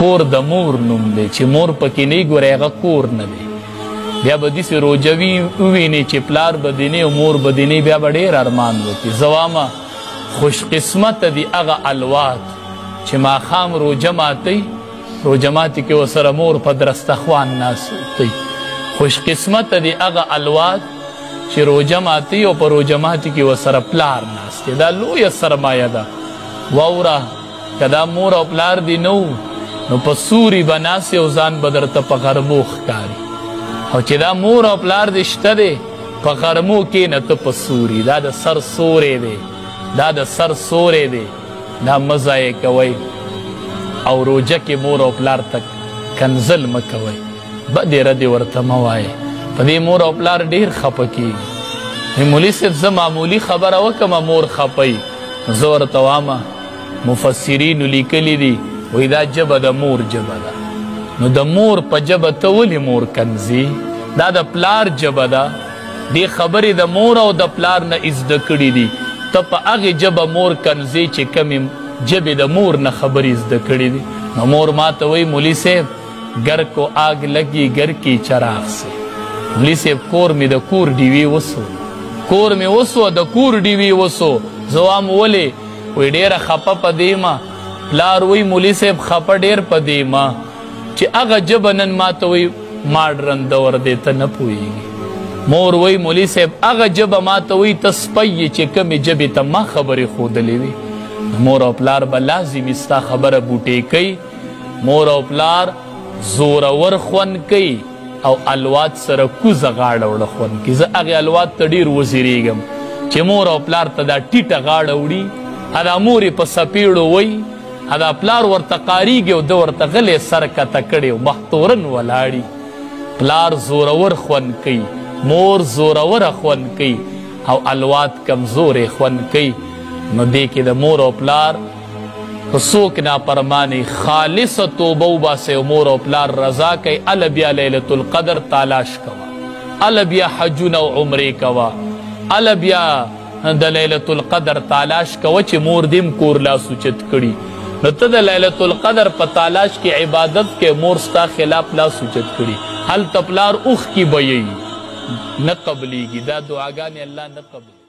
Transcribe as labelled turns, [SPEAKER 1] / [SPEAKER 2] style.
[SPEAKER 1] کور د مور نوم دی چې مور پکې نه ګورې هغه کور نه دی بیا به داسې روجوي ووینې چې پلار به دې نه او مور به دې نه بیا به ډېر ارمان وکړي زه وامه خوش قسمته دي هغه الوات چې ماښام روجه ماتئ روجه ماتې کې ورسره مور په درستخوان ناستئ خوش قسمته دي هغه الوات چې روجه ماتئ او په روجه ماتې کې ورسره پلار ناست دا لویه سرمایه ده واوره که دا مور او پلار دي نه نو په سوري به ناست او ځان به درته په غرمو ښکاري او چې دا مور او پلار دې شته دی په غرمو کښېنه ته په سوري دا د سر سوری دی دا د سر سوری دی دا مه ضایع کوئ او روجه کې مور او پلار ته کنزل مه کوئ بدې ردې ورته مه وایئ په دې مور او پلار ډېر خفه کېږي مولي صاحب زه معمولي خبره وکړمه مور خفئ زه ورته وامه مفسرینو لیکلي دي وایي دا ژبه د مور ژبه ده نو د مور په ژبه ته ولې مور کنځي دا د پلار ژبه ده دې خبرې د مور او د پلار نه زده کړي دي ته په هغې ژبه مور کنځي چې کمې ژبې د مور نه خبرې زده کړي دي نو مور ما ته وایي مولي صاحب گر کو آگ لگی گر کی چراغ سے مولي صاحب کور مې د کور ډیوې وسو کور مې وسو د کور ډیوې وسو زه وایم ولې وایي ډېره خفه په دې ما پلار وایي مولي صاحب خفه ډېر په دې ما چې هغه ژبه نن ما ته وایي ماډرن دور دی ته نه پوهېږي مور وایي مولي صاحب هغه ژبه ما ته وایي ته سپی یې چې کمې ژبې ته ما خبرې ښودلې وي مور او پلار به لازمي ستا خبره بوټې کوي مور او پلار زورور خوند کوي او الوات سره کوزه غاړه وړه خوند کوي زه هغې الوات ته ډېر وزیریږم چې مور او پلار ته دا ټیټه غاړه وړي دا مور یې په سپېړو وایي دا پلار ورته قاریږي او ده ورته غلی سر کته کړی او مختورن ولاړي پلار زورور خوند کوي مور زوروره خوند کوي او الوات کمزورې خوند کوي نو دې کې د مور او پلار که څوک نافرمانې خالصه توبه وباسئ او مور او پلار رضا کوي هله بیا لیلة القدر تالاش کوه هله بیا حجونه او عمرې کوه هله بیا د لیلة القدر تالاش کوه چې مور دې کور لاس اوچت کړي نو ته د لیلة القدر په تالاش کې عبادت کې مور ستا خلاف لاس اوچت کړي هلته پلار اوښکې به یی نه قبلیږي دا دعاګانې الله نه قبل